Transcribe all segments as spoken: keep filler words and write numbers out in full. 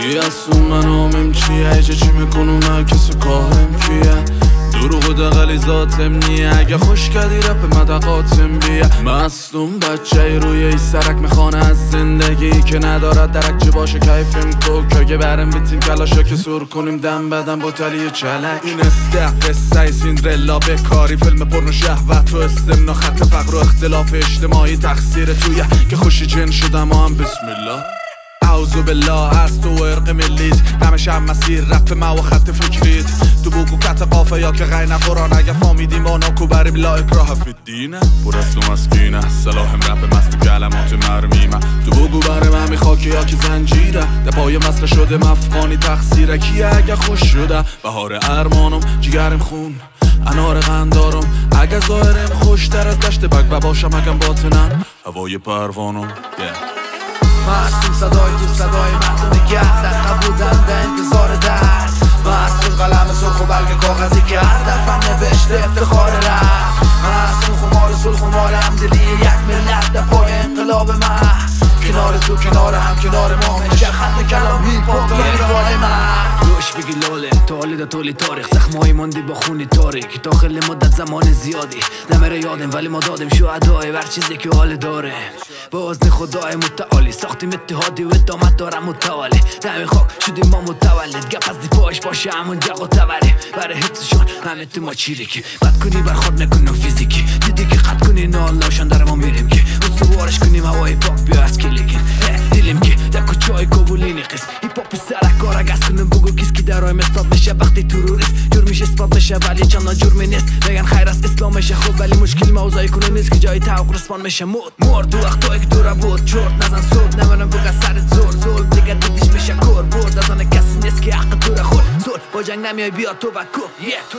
بیاسون من آمیم چیه ایجا چی میکنونه کسی کارم کیه دروغ و دقلی ذاتم نیه اگه خوش کردی رپ مدقاتم بیه مصدوم بچه ای روی ای سرک میخوانه از زندگی که ندارد درک چه باشه کیفیم کوک که برم بیتیم کلاشا که سور کنیم دم بدم با تلی چلک این استق قصه ای سیندرلا بکاری فیلم پرنو شهوت و استمنا خط فقر و اختلاف اجتماعی تقصیر تویه که خوشی جن شدم و هم بسم الله اعوذ بالله از تو ارق ملیت نمیشه هم مسیر رپ ما و خط فکریت تو بگو کت قافه یا که غیر قرآن اگه فامیدیم با ناکو بریم لا اکراه فی الدینه پر از تو مسکینه سلاحم رپ مست کلمات مرمیمه تو بگو برم همی خاکی یا که زنجیره ده پای مسخه شده مفقانی تقصیره کیه اگه خوش شده بهار ارمانم جگرم خون انار قندارم اگه ظاهرم خوشتر از دشت بگ و باشم اگم باطنن هوای پروانم yeah. مستون صدای تو صدای مردم گرد دقیقه بودن به انتظار درد مستون قلم سرخ و برگ کاغذی که هر دفعه نوشته افتخار رفت مستون خمار سل خمار همدلی یک ملت در پای انقلاب من کنار تو کنار هم کنار ما میشه خط کلام هیپ هاپ تا انگار من روش بگی لاله تولید طولی تاریخ زخمایی ماندی با خونی تاریک داخل مدت زمان زیادی نمیره یادم ولی ما دادیم شهدای بر چیزی که حال داره با اذن خدای متعالی ساختیم اتحادی و ادامت دارم متوالی دمی خاک شدیم ما متولد گپ از دفاعش باشه همون جق و توریم برای حفظشون همت ما چیریکی بد کنی بر خود نکنیم فیزیکی دیدی که قد کنی نه اللهشان در ما میریم که استوارش کنیم هوای پاک بیا از کلیکن دیلیم که در کچای کابولینی قسم هیپ هاپی سرک کارا گست کنیم بگو کس که درای مستاد بشه وقتی تروریست جرمش اثبات بشه ولی چندان جرمی نیست بگن خیر است اسلامشه خوب ولی مشکل موضوعی کنه نیست که جای توقع رسپان میشه مرد مرد تو وقتایی که دورا بود چرت نزن سود نمونم بگه سرت زور زور دیگه دیدیش بشه کور برد از آن کسی نیست که حق تو را خود زور با جنگ نمیای بیا تو بکو یه تو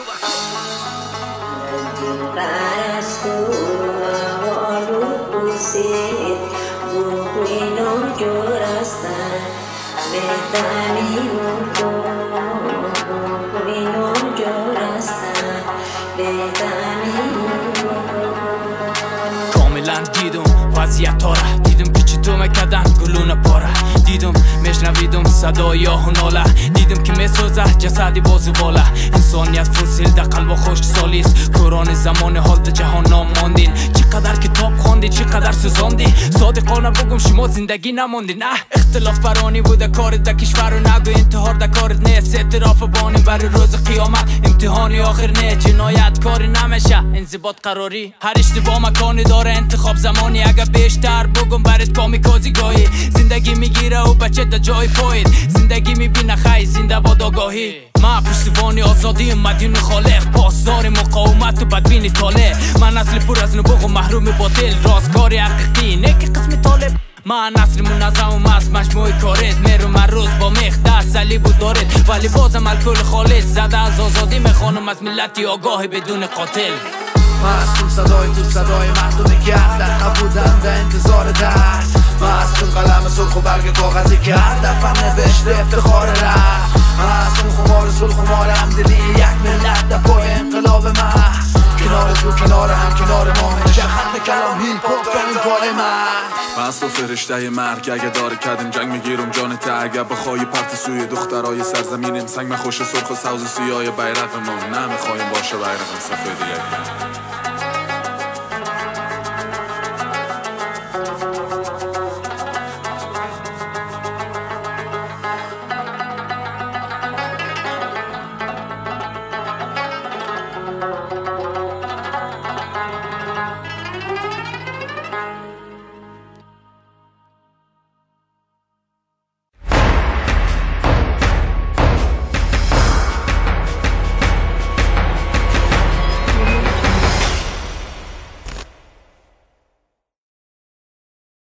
کاملا دیدم وضعیت ها را دیدم که چی تو مکدن گلونه پاره دیدم مشنویدم صدای آه و ناله دیدم که میسوزه جسدی بازو باله انسانیت فسیل در قلب خوش سالیست کوران زمان حال در جهان نام ماندین چقدر کتاب خواندی چقدر سوزاندی صادقانه بگم شما زندگی نماندین نه اختلاف برانی بوده کارت در کشور و نگو انتحار در کارت نیست اعتراف بانی برای روز قیامت امتحانی آخر نه جنایت کاری نمیشه انضباط قراری هر اشتباه مکانی داره انتخاب زمانی اگه بیشتر بگم برات کامیکازی گاهی زندگی میگیره و بچه در جای پایین زندگی میبینه خی زنده باد آگاهی ما پشتیبانی آزادی مدین خالق پاسدار مقاومت و بدبینی طالع من اصل پر از نبوغ و محروم باطل رازکاری حقیقی نکی قسم طالب من نصر منظم و مست مجموعی کارت میرم هر روز با میخ دست صلیب و دارد ولی بازم الکل خالص زده از آزادی میخوانم از ملتی آگاه بدون قاتل مستون صدای تو صدای مردم گرد دقیقه بودن در انتظار درد مستون قلم سرخ و برگ کاغذی که هر دفعه نوشته افتخار رفت مستون خمار سل خمار همدلی یک ملت در پای انقلاب من کنار تو کنار هم کنار ما میشه خط کلام هیپ هاپ تا این کار من مست و فرشته مرگ اگه داره کدم جنگ میگیرم جانت اگه بخوای پرت سوی دخترای سرزمینم سنگ من خوش سرخ و سوز و سیاه بیرق ما نمیخوایم باشه بیرق سفید یک